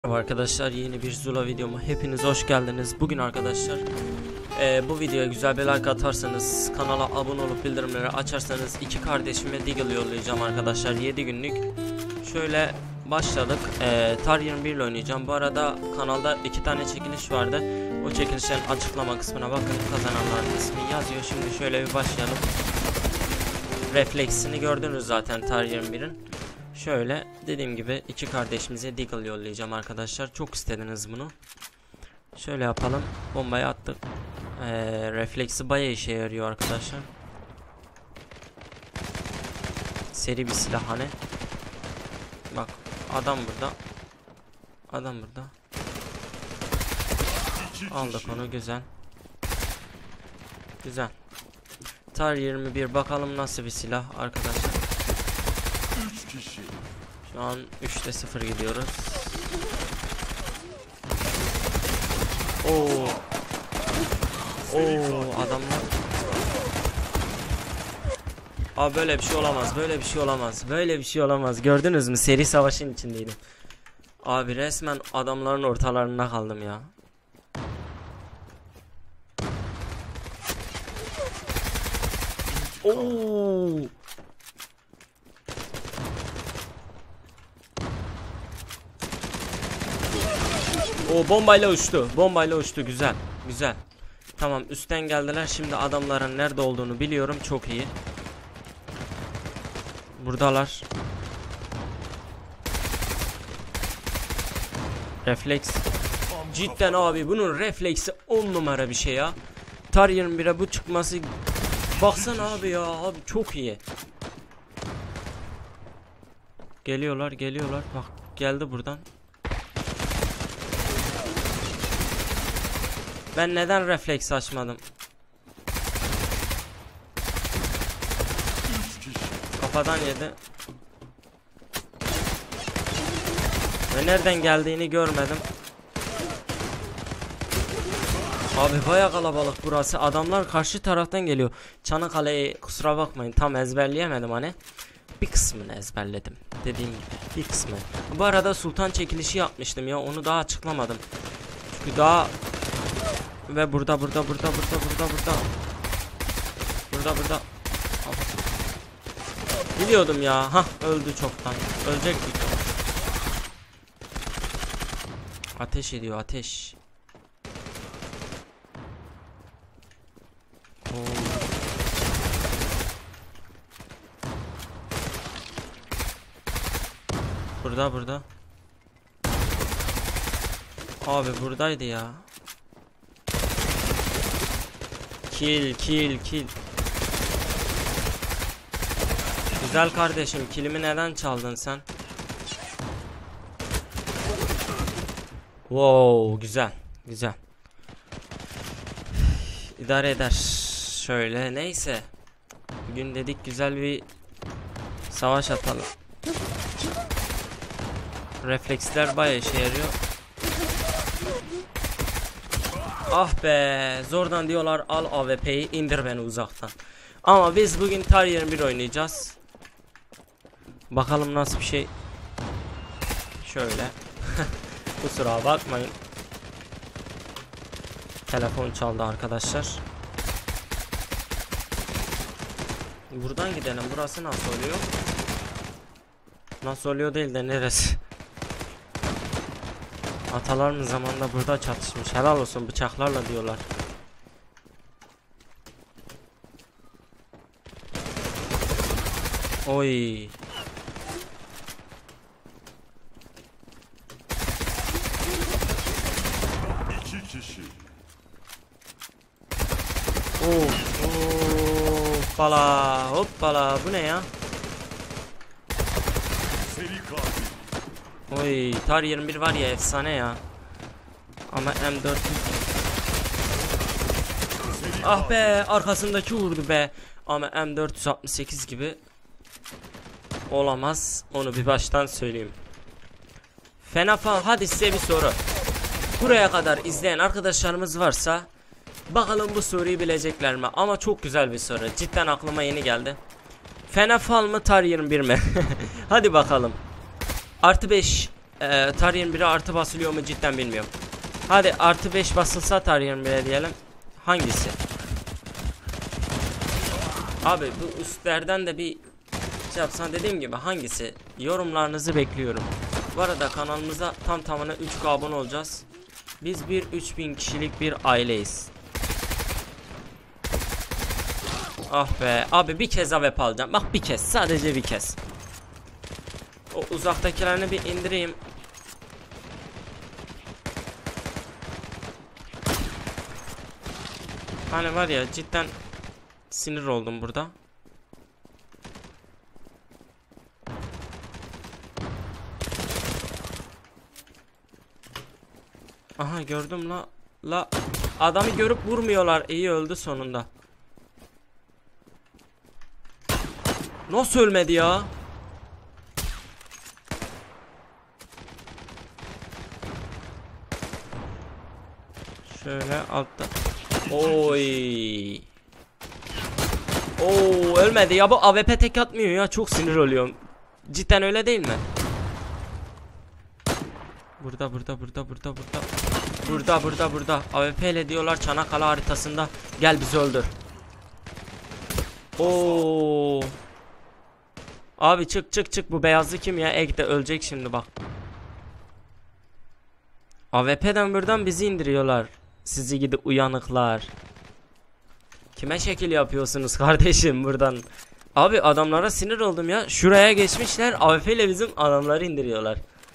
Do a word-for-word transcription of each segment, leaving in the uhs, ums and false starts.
Merhaba arkadaşlar, yeni bir Zula videoma hepiniz hoş geldiniz. Bugün arkadaşlar e, bu videoya güzel bir like atarsanız, kanala abone olup bildirimleri açarsanız iki kardeşime Deagle yollayacağım arkadaşlar. Yedi günlük şöyle başladık. e, Tar yirmi bir ile oynayacağım. Bu arada kanalda iki tane çekiliş vardı. O çekilişlerin açıklama kısmına bakın, kazananların ismi yazıyor. Şimdi şöyle bir başlayalım. Refleksini gördünüz zaten Tar yirmi birin. Şöyle dediğim gibi iki kardeşimize Deagle yollayacağım arkadaşlar. Çok istediniz bunu. Şöyle yapalım. Bombayı attık. Ee, refleksi bayağı işe yarıyor arkadaşlar. Seri bir silah hani. Bak adam burada. Adam burada. Aldık onu, güzel. Güzel. Tar yirmi bir bakalım nasıl bir silah arkadaşlar. Şu an üçte sıfır gidiyoruz. Oo. Oo adamlar. Abi böyle bir şey olamaz. Böyle bir şey olamaz. Böyle bir şey olamaz. Gördünüz mü? Seri savaşın içindeydim. Abi resmen adamların ortalarında kaldım ya. Oo. O bombayla uçtu. Bombayla uçtu. Güzel. Güzel. Tamam, üstten geldiler. Şimdi adamların nerede olduğunu biliyorum. Çok iyi. Buradalar. Refleks. Cidden abi bunun refleksi on numara bir şey ya. Tar yirmi bire bu çıkması. Baksana abi ya. Abi çok iyi. Geliyorlar, geliyorlar. Bak geldi buradan. Ben neden refleks açmadım? Kafadan yedi. Ve nereden geldiğini görmedim. Abi baya kalabalık burası. Adamlar karşı taraftan geliyor. Çanakkale'yi kusura bakmayın tam ezberleyemedim hani. Bir kısmını ezberledim. Dediğim gibi bir kısmı. Bu arada Sultan çekilişi yapmıştım ya, onu daha açıklamadım. Çünkü daha ve burada burada burada burada burada burada burada burada biliyordum ya. Hah, öldü çoktan. Ölecektik. Ateş ediyor, ateş. Oo. Burada burada. Abi buradaydı ya. Kill kill kill. Güzel kardeşim, killimi neden çaldın sen? Wow, güzel güzel. İdare eder. Şöyle neyse. Bugün dedik güzel bir savaş atalım. Refleksler bayağı işe yarıyor. Ah be, zordan diyorlar al A W P'yi indir beni uzaktan. Ama biz bugün Tar yirmi bir oynayacağız. Bakalım nasıl bir şey. Şöyle. Kusura bakmayın. Telefon çaldı arkadaşlar. Buradan gidelim. Burası nasıl oluyor? Nasıl oluyor değil de neresi? Atalarımız zamanında burada çatışmış. Helal olsun, bıçaklarla diyorlar. Oy. İki kişi. Oo. Hoppala. Hoppala. Bu ne ya? Seri katil. Oy, Tar yirmi bir var ya, efsane ya. Ama M dört. Ah be, arkasındaki vurdu be. Ama M dört yüz altmış sekiz gibi olamaz. Onu bir baştan söyleyeyim. Fena falan. Hadi size bir soru. Buraya kadar izleyen arkadaşlarımız varsa bakalım bu soruyu bilecekler mi? Ama çok güzel bir soru. Cidden aklıma yeni geldi. Fena fal mı Tar yirmi bir mi? Hadi bakalım. Artı beş Ee, Tar yirmi bire artı basılıyor mu cidden bilmiyorum. Hadi artı beş basılsa Tar yirmi bire diyelim. Hangisi? Abi bu üstlerden de bir şey yapsan, dediğim gibi hangisi? Yorumlarınızı bekliyorum. Bu arada kanalımıza tam tamına üç K abone olacağız. Biz bir üç bin kişilik bir aileyiz. Ah be abi, bir kez A W P alacağım. Bak bir kez, sadece bir kez. O uzaktakilerini bir indireyim. Hani var ya, cidden sinir oldum burada. Aha gördüm la. La adamı görüp vurmuyorlar. İyi, öldü sonunda. Nasıl ölmedi ya? Şöyle altta. Oy. Oo, ölmedi ya, bu A W P tek atmıyor ya, çok sinir oluyorum. Cidden öyle değil mi? Burada burada burada burada burada. Burada burada burada. A W P ile diyorlar Çanakkale haritasında. Gel bizi öldür. Oo. Abi çık çık çık, bu beyazlı kim ya? Ekte ölecek şimdi bak. A W P'den buradan bizi indiriyorlar. Sizi gidi uyanıklar. Kime şekil yapıyorsunuz kardeşim buradan? Abi adamlara sinir oldum ya. Şuraya geçmişler, A W P ile bizim adamları indiriyorlar.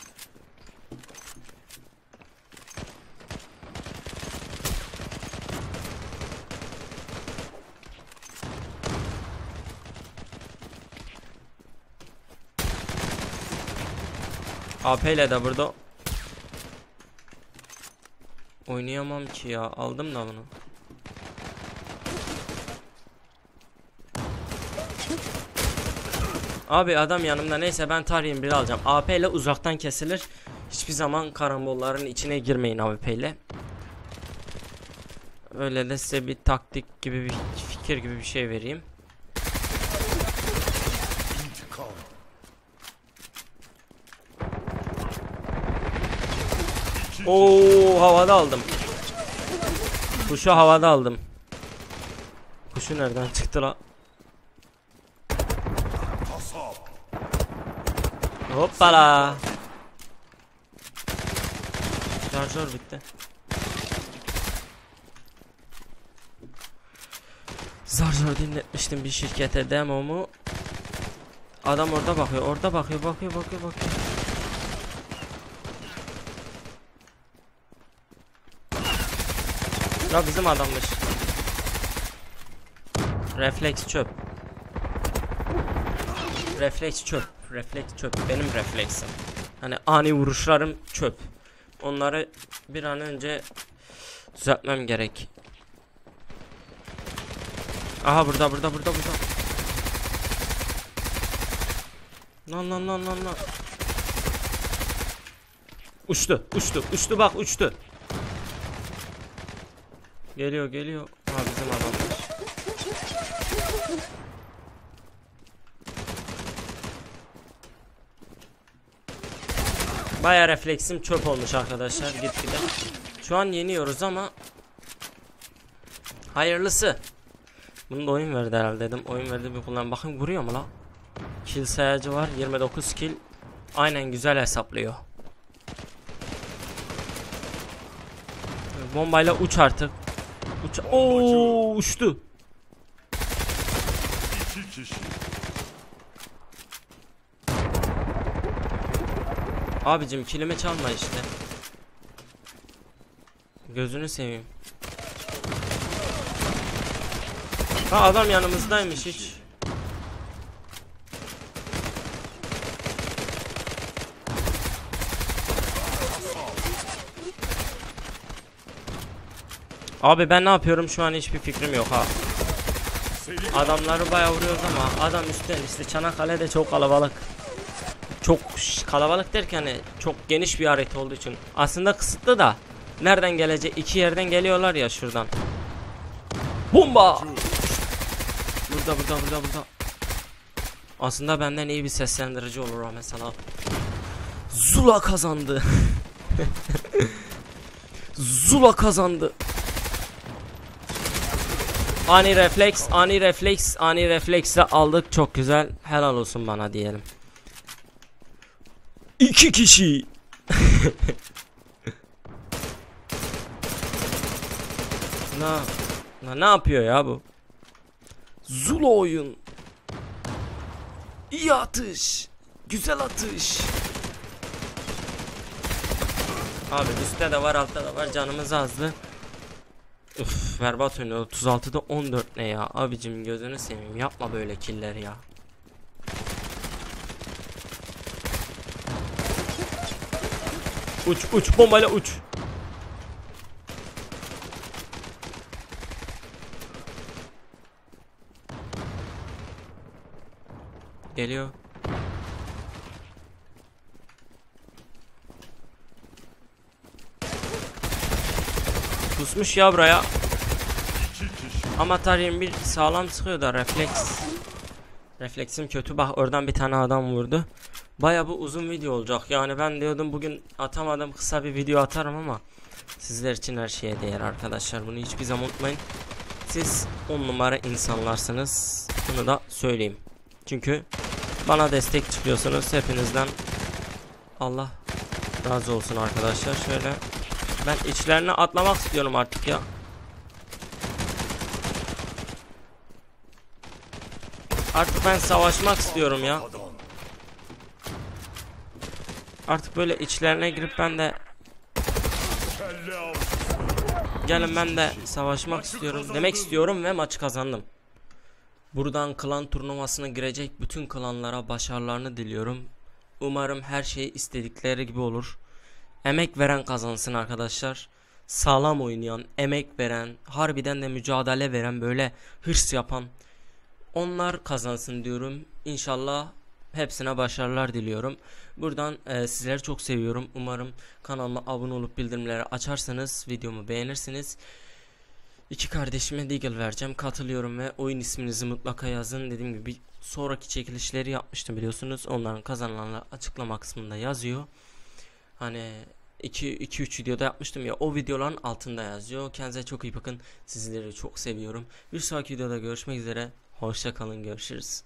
A P ile de burada oynayamam ki ya. Aldım da bunu. Abi adam yanımda, neyse ben Tar yirmi bir alacağım. A P ile uzaktan kesilir. Hiçbir zaman karambolların içine girmeyin A W P ile. Öyle de size bir taktik gibi, bir fikir gibi bir şey vereyim. Oo, havada aldım. Kuşu havada aldım. Kuşu nereden çıktı la? Hoppala. Şarjör bitti. Zar zor dinletmiştim bir şirkete demomu. Adam orada bakıyor, orada bakıyor, bakıyor, bakıyor, bakıyor. Ya bizim adammış. Refleks çöp. Refleks çöp. Refleks çöp. Benim refleksim. Hani ani vuruşlarım çöp. Onları bir an önce düzeltmem gerek. Aha burada burada burada burada. Lan lan lan lan lan. Uçtu uçtu uçtu, bak uçtu. Geliyor geliyor. Ha, bizim adammış. Baya refleksim çöp olmuş arkadaşlar, gitgide. Şu an yeniyoruz ama hayırlısı. Bunu da oyun verdi herhalde dedim. Oyun verdi bir kullan. Bakın vuruyor mu la? Kill sayacı var. yirmi dokuz kill. Aynen, güzel hesaplıyor. Bombayla uç artık. Uç. Oo, uçtu. İki kişi. Abicim kilimi çalma işte. Gözünü seveyim. Ha, adam yanımızdaymış hiç. Abi ben ne yapıyorum şu an hiçbir fikrim yok ha. Adamları bayağı vuruyoruz ama adam üstten, işte Çanakkale'de çok kalabalık. Çok kalabalık derken hani çok geniş bir harita olduğu için aslında kısıtlı da, nereden gelecek, iki yerden geliyorlar ya, şuradan. Bomba. Burada burada burada burada. Aslında benden iyi bir seslendirici olur o mesela. Zula kazandı. Zula kazandı. Ani refleks, ani refleks, ani refleksle aldık. Çok güzel. Helal olsun bana diyelim. İki kişi. Na, na ne yapıyor ya bu? Zula oyun. İyi atış. Güzel atış. Abi üstte de var, altta da var, canımız azdı. Üf, berbat oynuyor. otuz altıda on dört ne ya? Abicim gözünü seveyim, yapma böyle killer ya. Uç uç, bombayla uç. Geliyor. Pusmuş ya buraya. Ama yirmi bir sağlam sıkıyor da refleks. Refleksim kötü, bak oradan bir tane adam vurdu. Baya bu uzun video olacak. Yani ben diyordum bugün atamadım, kısa bir video atarım ama sizler için her şeye değer arkadaşlar. Bunu hiçbir zaman unutmayın. Siz on numara insanlarsınız. Bunu da söyleyeyim. Çünkü bana destek çıkıyorsunuz. Hepinizden Allah razı olsun arkadaşlar. Şöyle ben içlerine atlamak istiyorum artık ya. Artık ben savaşmak istiyorum ya. Artık böyle içlerine girip ben de gelin ben de savaşmak istiyorum demek istiyorum ve maçı kazandım. Buradan klan turnuvasına girecek bütün klanlara başarılarını diliyorum. Umarım her şey istedikleri gibi olur. Emek veren kazansın arkadaşlar. Sağlam oynayan, emek veren, harbiden de mücadele veren, böyle hırs yapan onlar kazansın diyorum. İnşallah hepsine başarılar diliyorum. Buradan e, sizleri çok seviyorum. Umarım kanalıma abone olup bildirimleri açarsanız videomu beğenirsiniz. İki kardeşime Deagle vereceğim. Katılıyorum ve oyun isminizi mutlaka yazın. Dediğim gibi bir sonraki çekilişleri yapmıştım biliyorsunuz. Onların kazananları açıklama kısmında yazıyor. Hani iki üç videoda yapmıştım ya, o videoların altında yazıyor. Kendinize çok iyi bakın. Sizleri çok seviyorum. Bir sonraki videoda görüşmek üzere. Hoşça kalın, görüşürüz.